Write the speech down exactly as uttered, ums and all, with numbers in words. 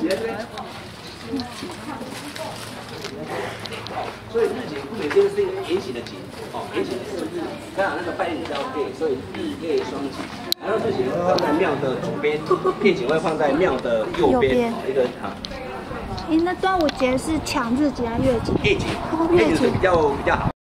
所以日结顾名思义是一个圆形的结，哦，圆形的是日，刚好那个拜日叫月，所以日月双节。然后日结会放在庙的左边，月结会放在庙的右边，一个好。 哎，那端午节是抢日结还是月结？ 月结， 哦，月结比较比较好。